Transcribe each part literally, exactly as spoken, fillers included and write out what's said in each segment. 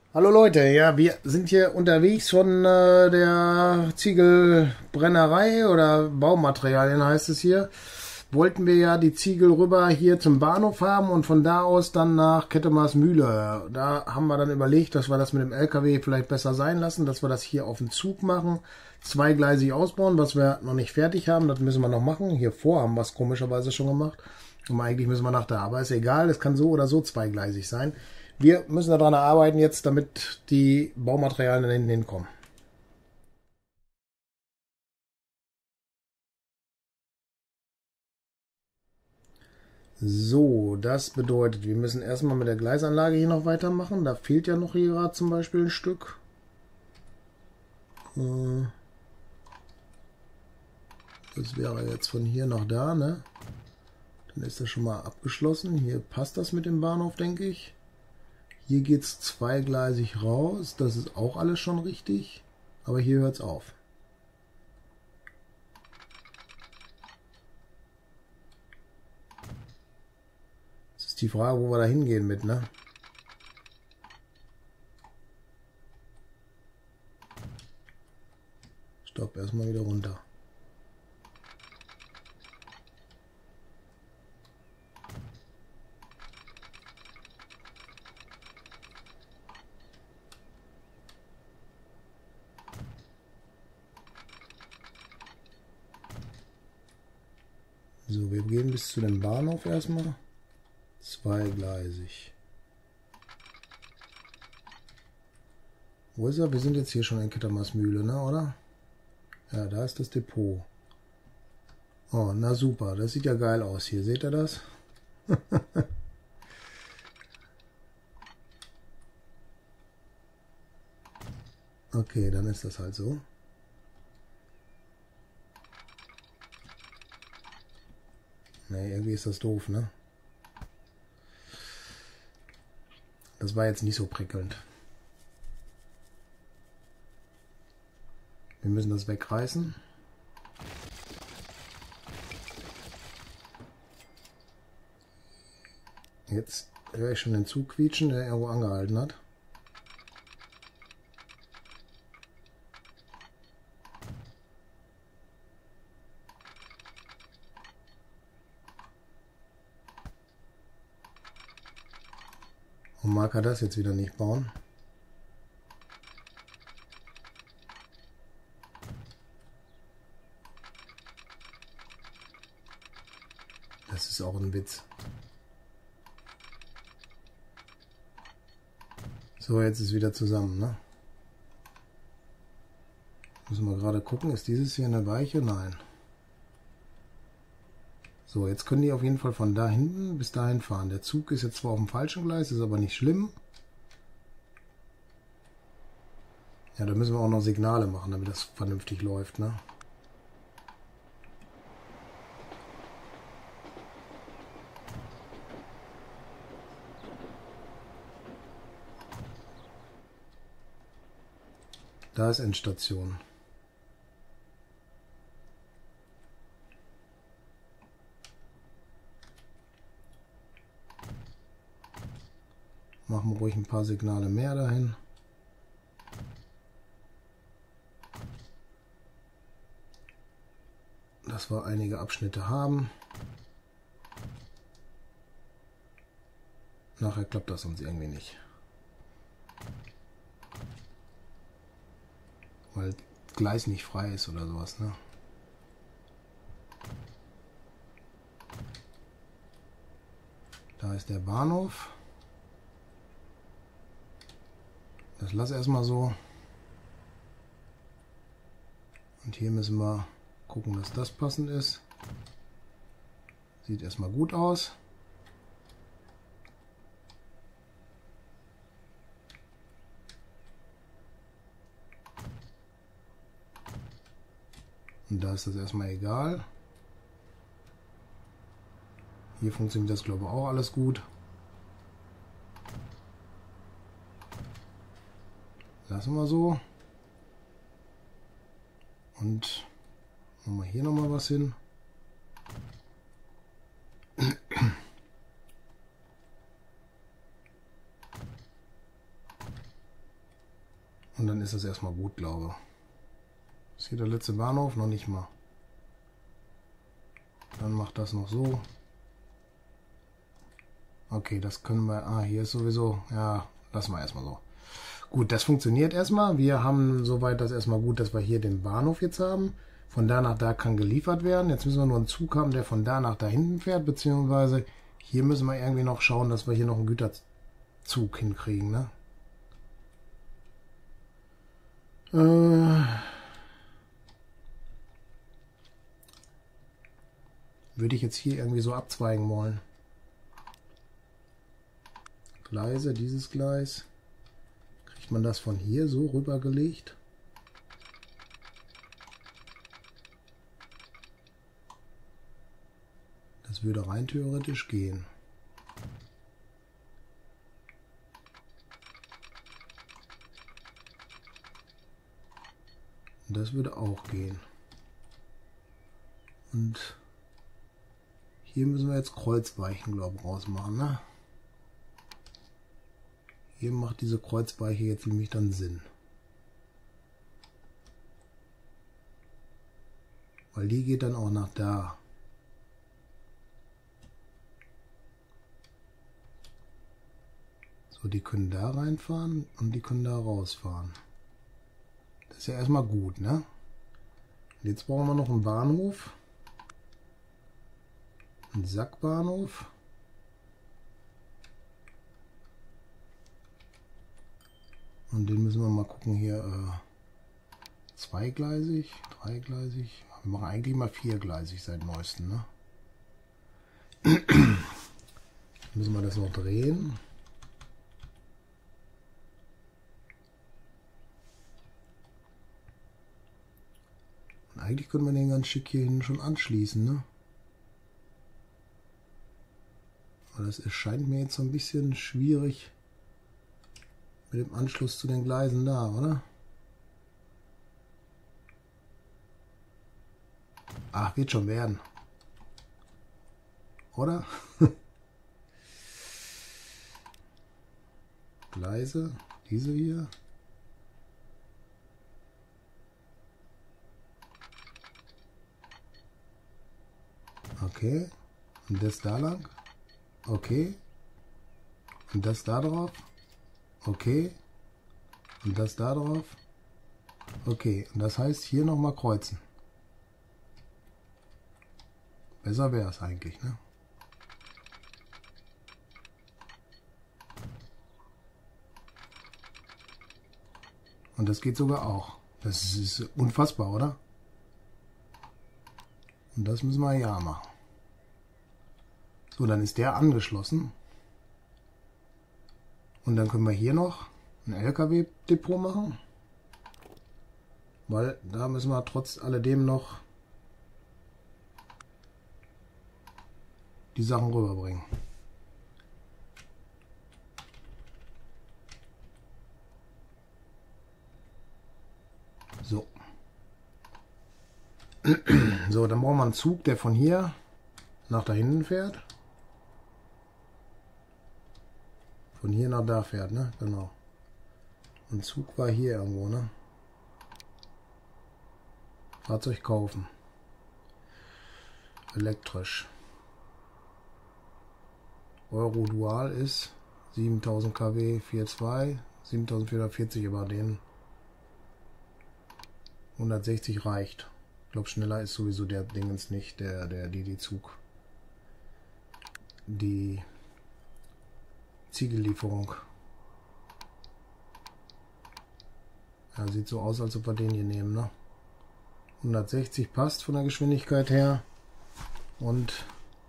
Hallo Leute, ja, wir sind hier unterwegs von äh, der Ziegelbrennerei oder Baumaterialien heißt es hier. Wollten wir ja die Ziegel rüber hier zum Bahnhof haben und von da aus dann nach Kettemarsch-Mühle. Da haben wir dann überlegt, dass wir das mit dem L K W vielleicht besser sein lassen, dass wir das hier auf den Zug machen, zweigleisig ausbauen, was wir noch nicht fertig haben, das müssen wir noch machen. Hier vor haben wir es komischerweise schon gemacht. Und eigentlich müssen wir nach da, aber ist egal, es kann so oder so zweigleisig sein. Wir müssen daran arbeiten jetzt, damit die Baumaterialien da hinten hinkommen. So, das bedeutet, wir müssen erstmal mit der Gleisanlage hier noch weitermachen. Da fehlt ja noch hier gerade zum Beispiel ein Stück. Das wäre jetzt von hier nach da, ne? Dann ist das schon mal abgeschlossen. Hier passt das mit dem Bahnhof, denke ich. Hier geht es zweigleisig raus. Das ist auch alles schon richtig. Aber hier hört es auf. Das ist die Frage, wo wir da hingehen mit, ne? Stopp, erstmal wieder runter. So, wir gehen bis zu dem Bahnhof erstmal. Zweigleisig. Wo ist er? Wir sind jetzt hier schon in Kettemarsch-Mühle, ne, oder? Ja, da ist das Depot. Oh, na super. Das sieht ja geil aus hier. Seht ihr das? Okay, dann ist das halt so. Ne, irgendwie ist das doof, ne? Das war jetzt nicht so prickelnd. Wir müssen das wegreißen. Jetzt höre ich schon den Zug quietschen, der irgendwo angehalten hat. Und mag er das jetzt wieder nicht bauen? Das ist auch ein Witz. So, jetzt ist wieder zusammen, ne? Müssen wir gerade gucken, ist dieses hier eine Weiche? Nein. So, jetzt können die auf jeden Fall von da hinten bis dahin fahren. Der Zug ist jetzt zwar auf dem falschen Gleis, ist aber nicht schlimm. Ja, da müssen wir auch noch Signale machen, damit das vernünftig läuft, ne? Da ist Endstation. Machen wir ruhig ein paar Signale mehr dahin. Dass wir einige Abschnitte haben. Nachher klappt das sonst irgendwie nicht. Weil Gleis nicht frei ist oder sowas, ne? Da ist der Bahnhof. Das lasse erstmal so. Und hier müssen wir gucken, dass das passend ist. Sieht erstmal gut aus. Und da ist das erstmal egal. Hier funktioniert das, glaube ich, auch alles gut. Lassen wir so. Und machen wir hier nochmal was hin. Und dann ist das erstmal gut, glaube ich. Ist hier der letzte Bahnhof? Noch nicht mal. Dann macht das noch so. Okay, das können wir... Ah, hier ist sowieso... Ja, lassen wir erstmal so. Gut, das funktioniert erstmal. Wir haben soweit das erstmal gut, dass wir hier den Bahnhof jetzt haben. Von da nach da kann geliefert werden. Jetzt müssen wir nur einen Zug haben, der von da nach da hinten fährt. Beziehungsweise hier müssen wir irgendwie noch schauen, dass wir hier noch einen Güterzug hinkriegen, ne? Äh... Würde ich jetzt hier irgendwie so abzweigen wollen. Gleise, dieses Gleis. Kriegt man das von hier so rübergelegt? Das würde rein theoretisch gehen. Und das würde auch gehen. Und hier müssen wir jetzt Kreuzweichen, glaube ich, rausmachen, ne? Hier macht diese Kreuzweiche jetzt nämlich dann Sinn. Weil die geht dann auch nach da. So, die können da reinfahren und die können da rausfahren. Das ist ja erstmal gut, ne? Und jetzt brauchen wir noch einen Bahnhof. Einen Sackbahnhof. Und den müssen wir mal gucken hier. Äh, zweigleisig, dreigleisig. Wir machen eigentlich mal viergleisig seit neuestem, ne? Müssen wir das noch drehen. Und eigentlich können wir den ganz schick hier hinten schon anschließen, ne? Aber das erscheint mir jetzt so ein bisschen schwierig mit dem Anschluss zu den Gleisen da, oder? Ach, wird schon werden. Oder? Gleise, diese hier. Okay. Und das da lang. Okay. Und das da drauf. Okay. Und das da drauf. Okay. Und das heißt hier nochmal kreuzen. Besser wäre es eigentlich, ne? Und das geht sogar auch. Das ist unfassbar, oder? Und das müssen wir ja machen. So, dann ist der angeschlossen. Und dann können wir hier noch ein L K W-Depot machen. Weil da müssen wir trotz alledem noch die Sachen rüberbringen. So. So, dann brauchen wir einen Zug, der von hier nach da hinten fährt. Von hier nach da fährt, ne? Genau. Ein Zug war hier irgendwo, ne? Fahrzeug kaufen. Elektrisch. Euro Dual ist siebentausend Kilowatt, vier Komma zwei, siebentausendvierhundertvierzig über den. hundertsechzig reicht. Ich glaube, schneller ist sowieso der Dingens nicht, der, der, die, die Zug. Die Ziegellieferung. Ja, sieht so aus, als ob wir den hier nehmen, ne? hundertsechzig passt von der Geschwindigkeit her. Und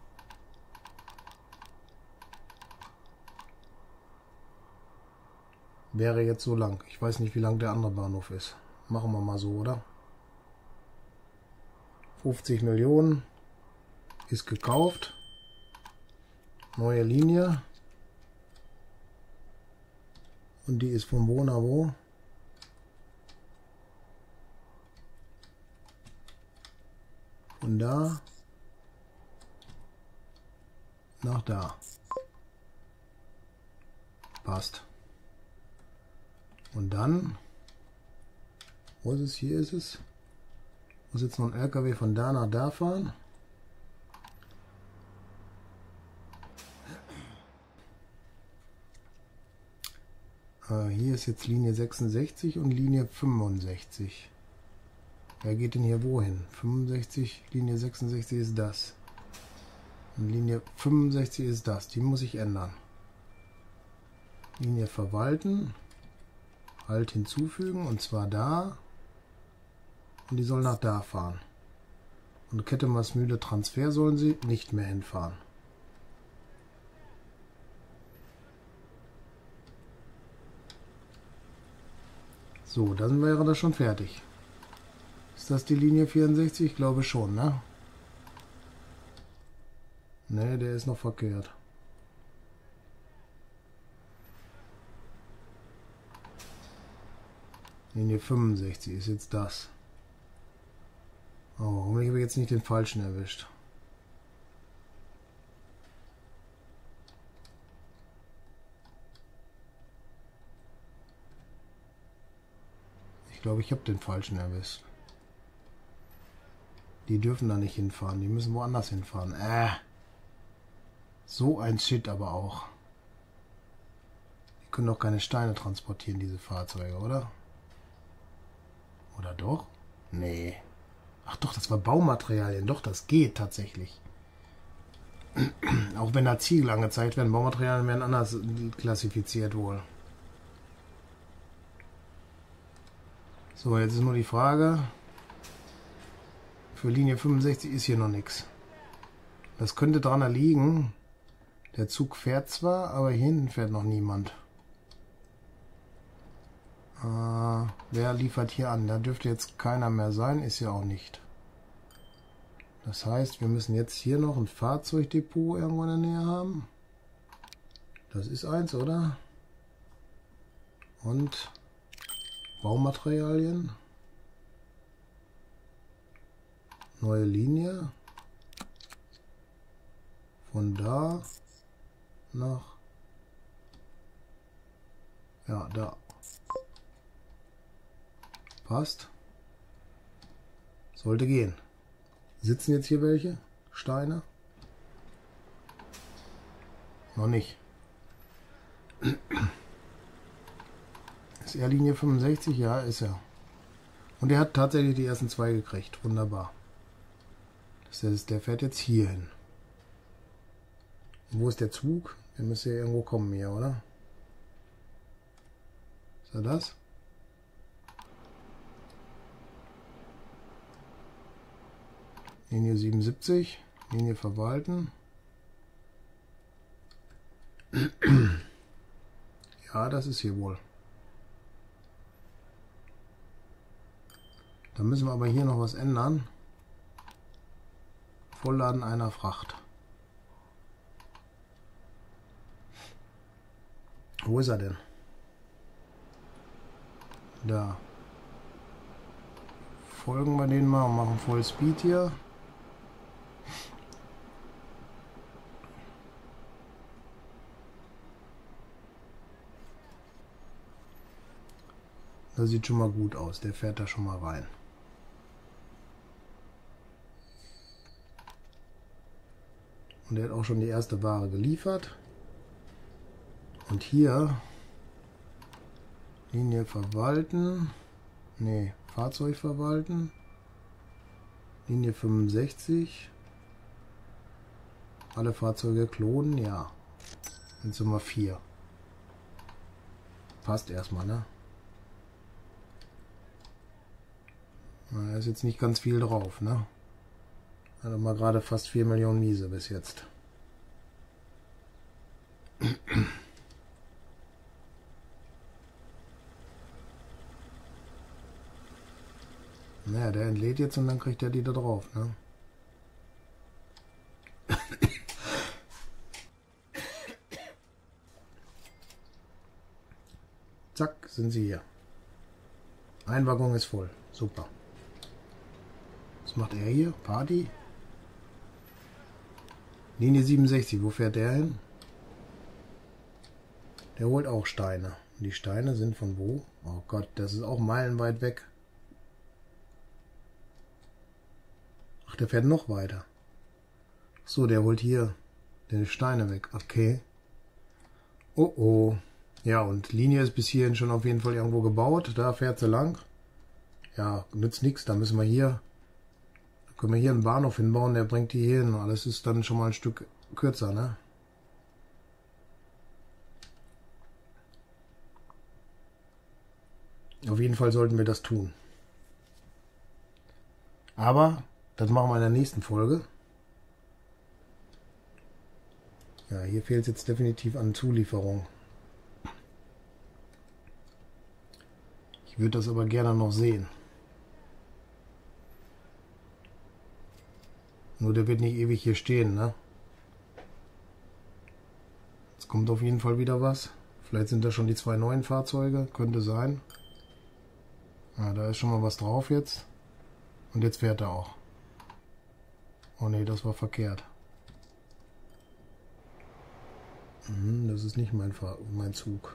wäre jetzt so lang. Ich weiß nicht, wie lang der andere Bahnhof ist. Machen wir mal so, oder? fünfzig Millionen ist gekauft. Neue Linie. Und die ist von wo nach wo? Von da nach da. Passt. Und dann Wo ist es? Hier ist es. Muss jetzt noch ein L K W von da nach da fahren. Äh, hier ist jetzt Linie sechsundsechzig und Linie fünfundsechzig. Wer geht denn hier wohin? fünfundsechzig, Linie sechsundsechzig ist das. Und Linie fünfundsechzig ist das. Die muss ich ändern. Linie verwalten. Halt hinzufügen. Und zwar da. Und die soll nach da fahren. Und Kette Maasmühle Transfer sollen sie nicht mehr hinfahren. So, dann wäre das schon fertig. Ist das die Linie vierundsechzig? Ich glaube schon, ne? Ne, der ist noch verkehrt. Linie fünfundsechzig ist jetzt das. Oh, warum habe ich jetzt nicht den falschen erwischt? Ich glaube, ich habe den falschen erwischt. Die dürfen da nicht hinfahren. Die müssen woanders hinfahren. Äh. So ein Shit aber auch. Die können doch keine Steine transportieren, diese Fahrzeuge, oder? Oder doch? Nee. Ach doch, das war Baumaterialien. Doch, das geht tatsächlich. Auch wenn da Ziegel angezeigt werden. Baumaterialien werden anders klassifiziert wohl. So, jetzt ist nur die Frage. Für Linie fünfundsechzig ist hier noch nichts. Das könnte daran liegen. Der Zug fährt zwar, aber hier hinten fährt noch niemand. Äh, wer liefert hier an? Da dürfte jetzt keiner mehr sein, ist ja auch nicht. Das heißt, wir müssen jetzt hier noch ein Fahrzeugdepot irgendwo in der Nähe haben. Das ist eins, oder? Und Baumaterialien. Neue Linie. Von da nach... Ja, da. Passt. Sollte gehen. Sitzen jetzt hier welche? Steine? Noch nicht. Ist er Linie fünfundsechzig? Ja, ist er. Und er hat tatsächlich die ersten zwei gekriegt. Wunderbar. Das heißt, der fährt jetzt hier hin. Und wo ist der Zug? Der müsste ja irgendwo kommen hier, oder? Ist er das? Linie siebenundsiebzig. Linie verwalten. Ja, das ist hier wohl. Da müssen wir aber hier noch was ändern. Vollladen einer Fracht. Wo ist er denn? Da. Folgen wir den mal und machen Voll Speed hier. Das sieht schon mal gut aus. Der fährt da schon mal rein. Und der hat auch schon die erste Ware geliefert. Und hier Linie verwalten. Ne, Fahrzeug verwalten. Linie fünfundsechzig. Alle Fahrzeuge klonen, ja. Jetzt sind wir vier. Passt erstmal, ne? Da ist jetzt nicht ganz viel drauf, ne? Hat mal gerade fast vier Millionen Miese bis jetzt. Naja, der entlädt jetzt und dann kriegt er die da drauf, ne? Zack, sind sie hier. Ein Waggon ist voll. Super. Was macht er hier? Party? Linie siebenundsechzig, wo fährt der hin? Der holt auch Steine. Und die Steine sind von wo? Oh Gott, das ist auch meilenweit weg. der fährt noch weiter. So, der holt hier die Steine weg. Okay. Oh oh. Ja, und Linie ist bis hierhin schon auf jeden Fall irgendwo gebaut. Da fährt sie lang. Ja, nützt nichts. Da müssen wir hier, da können wir hier einen Bahnhof hinbauen, der bringt die hier hin. Alles ist dann schon mal ein Stück kürzer, ne? Auf jeden Fall sollten wir das tun. Aber das machen wir in der nächsten Folge. Ja, hier fehlt es jetzt definitiv an Zulieferung. Ich würde das aber gerne noch sehen. Nur der wird nicht ewig hier stehen, ne? Jetzt kommt auf jeden Fall wieder was. Vielleicht sind da schon die zwei neuen Fahrzeuge. Könnte sein. Ja, da ist schon mal was drauf jetzt. Und jetzt fährt er auch. Oh ne, das war verkehrt. Hm, das ist nicht mein, Fahr mein Zug.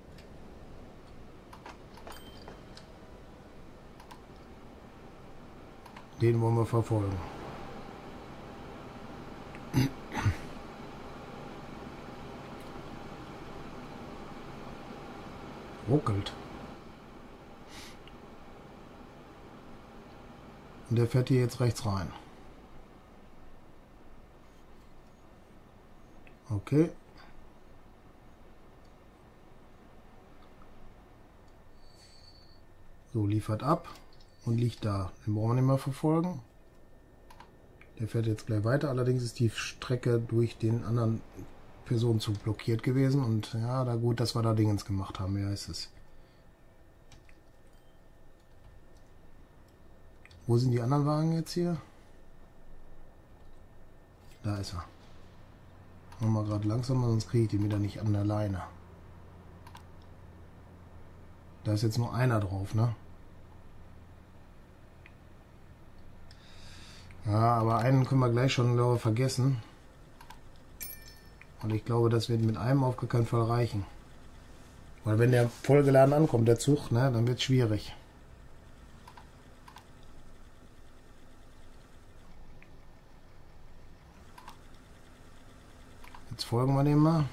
Den wollen wir verfolgen. Ruckelt. Und der fährt hier jetzt rechts rein. Okay. So, liefert ab und liegt da. Den brauchen wir nicht mehr verfolgen. Der fährt jetzt gleich weiter. Allerdings ist die Strecke durch den anderen Personenzug blockiert gewesen. Und ja, da gut, dass wir da Dingens gemacht haben. Mehr ist es. Wo sind die anderen Wagen jetzt hier? Da ist er. Machen wir gerade langsamer, sonst kriege ich den wieder nicht an der Leine. Da ist jetzt nur einer drauf, ne? Ja, aber einen können wir gleich schon, glaube ich, vergessen. Und ich glaube, das wird mit einem auf gar keinen Fall reichen. Weil wenn der vollgeladen ankommt, der Zug, ne, dann wird es schwierig. Jetzt folgen wir dem mal.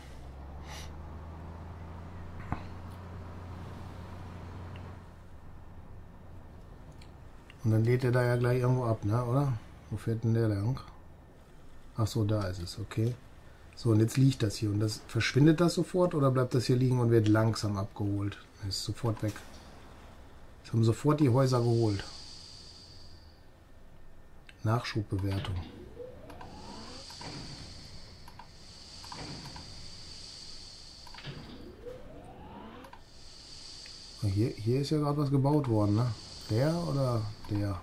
Und dann lädt er da ja gleich irgendwo ab, ne, oder? Wo fährt denn der lang? Ach so, da ist es, okay. So, und jetzt liegt das hier. Und das verschwindet das sofort oder bleibt das hier liegen und wird langsam abgeholt? Das ist sofort weg. Jetzt haben sofort die Häuser geholt. Nachschubbewertung. Hier, hier ist ja gerade was gebaut worden, ne? Der oder der?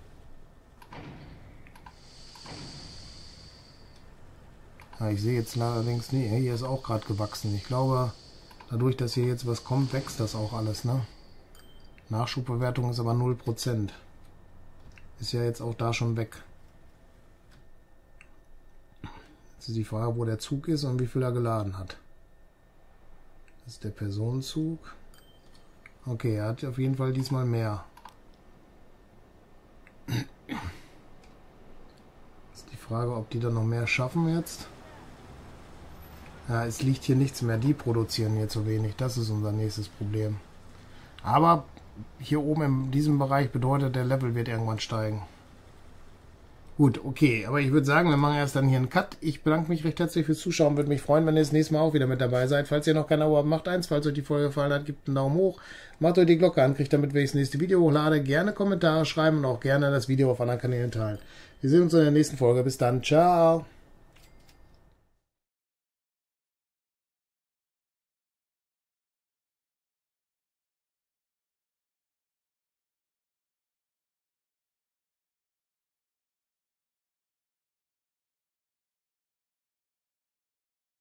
Ja, ich sehe jetzt allerdings, nee, hier ist auch gerade gewachsen. Ich glaube, dadurch, dass hier jetzt was kommt, wächst das auch alles, ne? Nachschubbewertung ist aber null Prozent. Ist ja jetzt auch da schon weg. Jetzt ist die Frage, wo der Zug ist und wie viel er geladen hat. Das ist der Personenzug. Okay, er hat auf jeden Fall diesmal mehr. Ist die Frage, ob die dann noch mehr schaffen jetzt. Ja, es liegt hier nichts mehr. Die produzieren hier zu wenig. Das ist unser nächstes Problem. Aber hier oben in diesem Bereich bedeutet, der Level wird irgendwann steigen. Gut, okay. Aber ich würde sagen, wir machen erst dann hier einen Cut. Ich bedanke mich recht herzlich fürs Zuschauen. Würde mich freuen, wenn ihr das nächste Mal auch wieder mit dabei seid. Falls ihr noch kein Abo habt, macht eins. Falls euch die Folge gefallen hat, gebt einen Daumen hoch. Macht euch die Glocke an, kriegt damit, wenn ich das nächste Video hochlade. Gerne Kommentare schreiben und auch gerne das Video auf anderen Kanälen teilen. Wir sehen uns in der nächsten Folge. Bis dann. Ciao.